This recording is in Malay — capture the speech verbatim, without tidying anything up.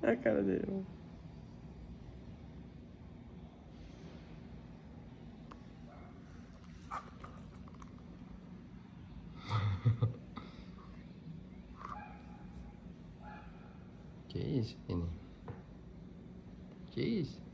A cara dele, mano. Que isso, Vini? Que isso?